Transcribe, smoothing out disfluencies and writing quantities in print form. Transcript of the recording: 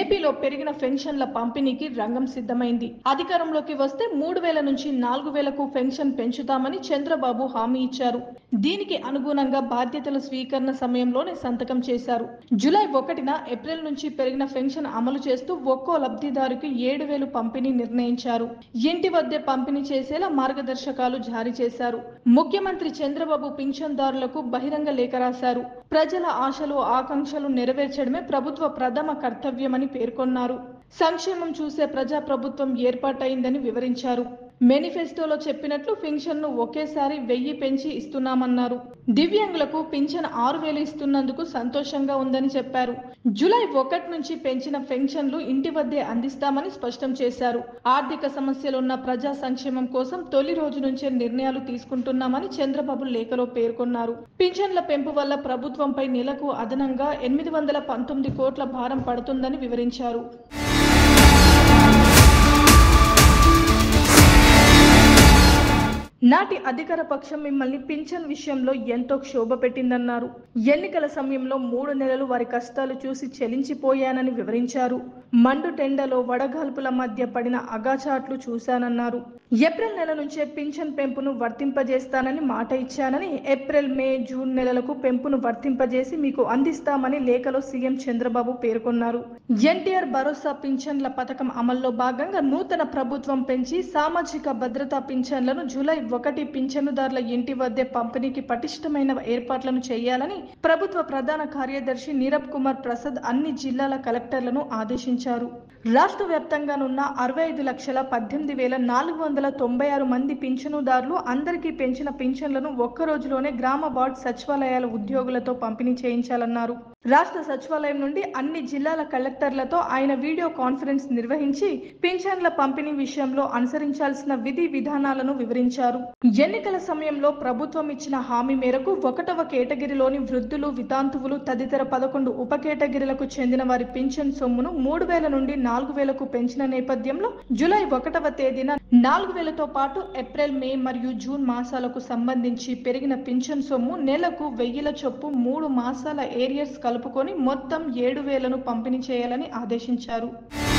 ఏపీలో పెరిగిన పెన్షన్ల పంపిణీకి రంగం సిద్ధమైంది. అధికారంలోకి వస్తే 3,000 నుంచి 4,000కు పెన్షన్ పెంచుతామని చంద్రబాబు హామీ ఇచ్చారు. దీనికి అనుగుణంగా బాధ్యతల స్వీకరణ సమయంలోనే సంతకం చేశారు. జూలై 1న ఏప్రిల్ నుంచి పెరిగిన పెన్షన్ అమలు చేస్తూ ఒక్కో లబ్ధిదారుకి 7,000 పంపిణీ నిర్ణయించారు. ఇంటి వద్దే పంపిణీ చేసేలా మార్గదర్శకాలు జారీ చేశారు. ముఖ్యమంత్రి చంద్రబాబు పింఛన్దారులకు బహిరంగ లేఖ రాశారు. ప్రజల ఆశలు ఆకాంక్షలు నెరవేర్చడమే ప్రభుత్వ ప్రథమ కర్తవ్యమని పేర్కొన్నారు. సంక్షేమం చూసే ప్రజా ప్రభుత్వం ఏర్పాటైందని వివరించారు. మేనిఫెస్టోలో చెప్పినట్లు పెన్షన్ను ఒకేసారి 1000 పెంచి ఇస్తున్నామన్నారు. దివ్యాంగులకు పింఛన్ 6,000 ఇస్తున్నందుకు సంతోషంగా ఉందని చెప్పారు. జూలై 1 నుంచి పెంచిన పెన్షన్లు ఇంటి వద్దే అందిస్తామని స్పష్టం చేశారు. ఆర్థిక సమస్యలున్న ప్రజా సంక్షేమం కోసం తొలి రోజు నుంచే నిర్ణయాలు తీసుకుంటున్నామని చంద్రబాబు లేఖలో పేర్కొన్నారు. పింఛన్ల పెంపు వల్ల ప్రభుత్వంపై నెలకు అదనంగా 819 కోట్ల భారం పడుతుందని వివరించారు. నాటి అధికార పక్షం మిమ్మల్ని పింఛన్ విషయంలో ఎంతో క్షోభ పెట్టిందన్నారు. ఎన్నికల సమయంలో 3 నెలలు వారి కష్టాలు చూసి చెలించిపోయానని వివరించారు. మండు టెండలో వడగాల్పుల మధ్య పడిన అగాచాట్లు చూశానన్నారు. ఏప్రిల్ నెల నుంచే పింఛన్ పెంపును వర్తింపజేస్తానని మాట ఇచ్చానని, ఏప్రిల్, మే, జూన్ నెలలకు పెంపును వర్తింపజేసి మీకు అందిస్తామని లేఖలో సీఎం చంద్రబాబు పేర్కొన్నారు. ఎన్టీఆర్ భరోసా పింఛన్ల పథకం అమల్లో భాగంగా నూతన ప్రభుత్వం పెంచి సామాజిక భద్రతా పింఛన్లను జూలై 1 పింఛనుదారుల ఇంటి వద్దే పంపిణీకి పటిష్టమైన ఏర్పాట్లను చేయాలని ప్రభుత్వ ప్రధాన కార్యదర్శి నీరబ్ కుమార్ ప్రసాద్ అన్ని జిల్లాల కలెక్టర్లను ఆదేశించారు. రాష్ట్ర వ్యాప్తంగానున్న 65,18,496 మంది పింఛనుదారులు అందరికీ పెంచిన పింఛన్లను ఒక్క రోజులోనే గ్రామ వార్డు సచివాలయాల ఉద్యోగులతో పంపిణీ చేయించాలన్నారు. రాష్ట్ర సచివాలయం నుండి అన్ని జిల్లాల కలెక్టర్లతో ఆయన వీడియో కాన్ఫరెన్స్ నిర్వహించి పింఛన్ల పంపిణీ విషయంలో అనుసరించాల్సిన విధి విధానాలను వివరించారు. ఎన్నికల సమయంలో ప్రభుత్వం ఇచ్చిన హామీ మేరకు 1వ కేటగిరీలోని వృద్ధులు, వితాంతువులు తదితర 11 ఉప కేటగిరీలకు చెందిన వారి పింఛన్ సొమ్మును 3,000 నుండి 4,000కు పెంచిన నేపథ్యంలో జూలై 1వ తేదీన 4,000తో పాటు ఏప్రిల్, మే మరియు జూన్ మాసాలకు సంబంధించి పెరిగిన పింఛన్ సొమ్ము నెలకు 1,000 చొప్పు 3 మాసాల ఏరియర్స్ కలుపుకొని మొత్తం 7,000ను పంపిణీ చేయాలని ఆదేశించారు.